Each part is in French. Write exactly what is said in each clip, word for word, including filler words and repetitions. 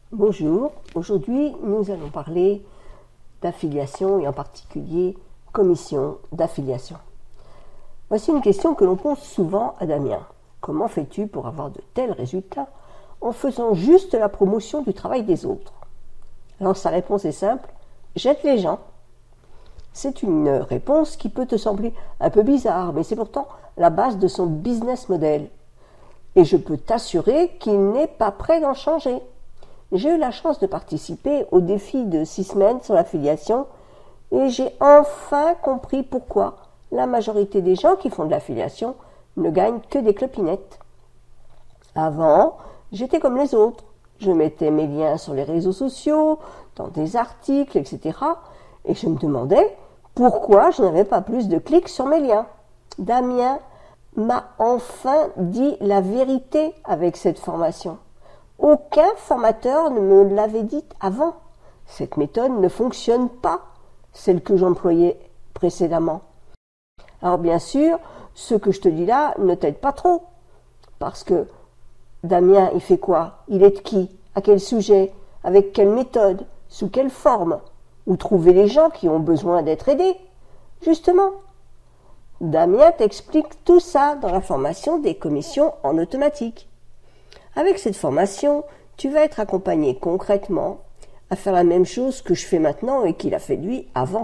Bonjour, aujourd'hui nous allons parler d'affiliation et en particulier commission d'affiliation. Voici une question que l'on pose souvent à Damien. Comment fais-tu pour avoir de tels résultats en faisant juste la promotion du travail des autres? Alors sa réponse est simple, j'aide les gens. C'est une réponse qui peut te sembler un peu bizarre, mais c'est pourtant la base de son business model. Et je peux t'assurer qu'il n'est pas prêt d'en changer. J'ai eu la chance de participer au défi de six semaines sur l'affiliation et j'ai enfin compris pourquoi la majorité des gens qui font de l'affiliation ne gagnent que des clopinettes. Avant, j'étais comme les autres. Je mettais mes liens sur les réseaux sociaux, dans des articles, et cetera. Et je me demandais pourquoi je n'avais pas plus de clics sur mes liens. Damien m'a enfin dit la vérité avec cette formation. Aucun formateur ne me l'avait dit avant. Cette méthode ne fonctionne pas, celle que j'employais précédemment. Alors bien sûr, ce que je te dis là ne t'aide pas trop. Parce que Damien, il fait quoi? Il aide qui? À quel sujet? Avec quelle méthode? Sous quelle forme? Où trouver les gens qui ont besoin d'être aidés? Justement, Damien t'explique tout ça dans la formation des commissions en automatique. Avec cette formation, tu vas être accompagné concrètement à faire la même chose que je fais maintenant et qu'il a fait lui avant.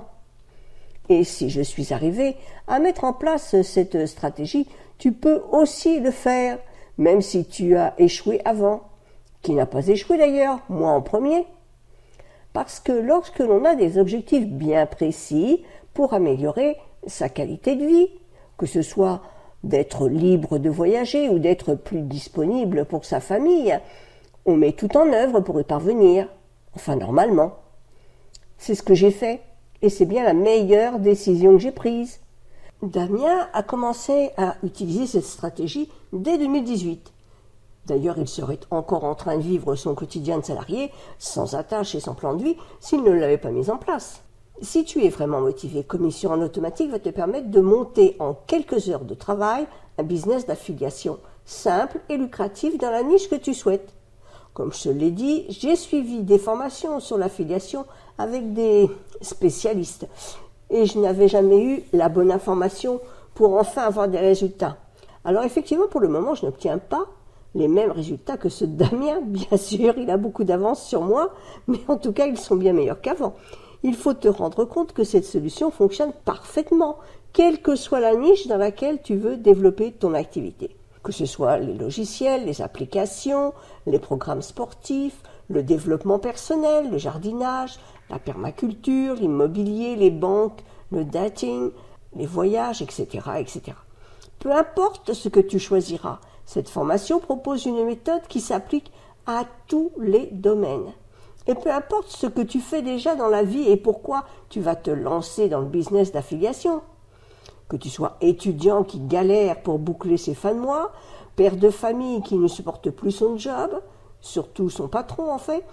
Et si je suis arrivé à mettre en place cette stratégie, tu peux aussi le faire, même si tu as échoué avant, qui n'a pas échoué d'ailleurs, moi en premier. Parce que lorsque l'on a des objectifs bien précis pour améliorer sa qualité de vie, que ce soit d'être libre de voyager ou d'être plus disponible pour sa famille, on met tout en œuvre pour y parvenir, enfin normalement. C'est ce que j'ai fait, et c'est bien la meilleure décision que j'ai prise. Damien a commencé à utiliser cette stratégie dès deux mille dix-huit. D'ailleurs, il serait encore en train de vivre son quotidien de salarié, sans attache et sans plan de vie, s'il ne l'avait pas mise en place. Si tu es vraiment motivé, Commission en automatique va te permettre de monter en quelques heures de travail un business d'affiliation simple et lucratif dans la niche que tu souhaites. Comme je te l'ai dit, j'ai suivi des formations sur l'affiliation avec des spécialistes et je n'avais jamais eu la bonne information pour enfin avoir des résultats. Alors effectivement, pour le moment, je n'obtiens pas les mêmes résultats que ceux de Damien. Bien sûr, il a beaucoup d'avance sur moi, mais en tout cas, ils sont bien meilleurs qu'avant. Il faut te rendre compte que cette solution fonctionne parfaitement, quelle que soit la niche dans laquelle tu veux développer ton activité. Que ce soit les logiciels, les applications, les programmes sportifs, le développement personnel, le jardinage, la permaculture, l'immobilier, les banques, le dating, les voyages, et cetera, et cetera. Peu importe ce que tu choisiras, cette formation propose une méthode qui s'applique à tous les domaines. Et peu importe ce que tu fais déjà dans la vie et pourquoi tu vas te lancer dans le business d'affiliation. Que tu sois étudiant qui galère pour boucler ses fins de mois, père de famille qui ne supporte plus son job, surtout son patron en fait,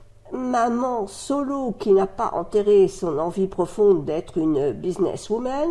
maman solo qui n'a pas enterré son envie profonde d'être une businesswoman,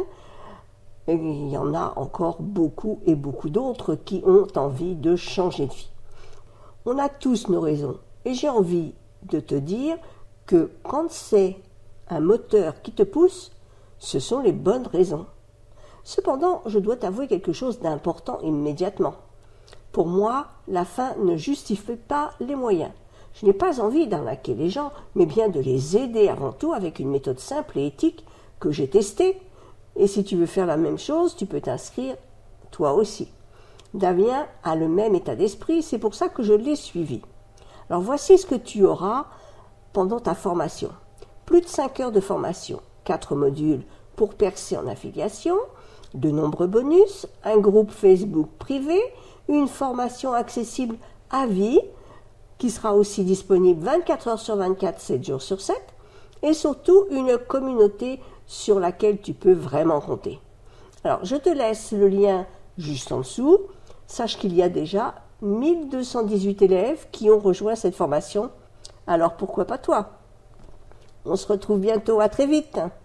et il y en a encore beaucoup et beaucoup d'autres qui ont envie de changer de vie. On a tous nos raisons et j'ai envie de te dire que quand c'est un moteur qui te pousse, ce sont les bonnes raisons. Cependant, je dois t'avouer quelque chose d'important immédiatement. Pour moi, la fin ne justifie pas les moyens. Je n'ai pas envie d'arnaquer les gens, mais bien de les aider avant tout avec une méthode simple et éthique que j'ai testée. Et si tu veux faire la même chose, tu peux t'inscrire toi aussi. Damien a le même état d'esprit, c'est pour ça que je l'ai suivi. Alors voici ce que tu auras pendant ta formation. Plus de cinq heures de formation, quatre modules pour percer en affiliation, de nombreux bonus, un groupe Facebook privé, une formation accessible à vie qui sera aussi disponible vingt-quatre heures sur vingt-quatre, sept jours sur sept et surtout une communauté sur laquelle tu peux vraiment compter. Alors je te laisse le lien juste en dessous. Sache qu'il y a déjà mille deux cent dix-huit élèves qui ont rejoint cette formation. Alors pourquoi pas toi? On se retrouve bientôt, à très vite.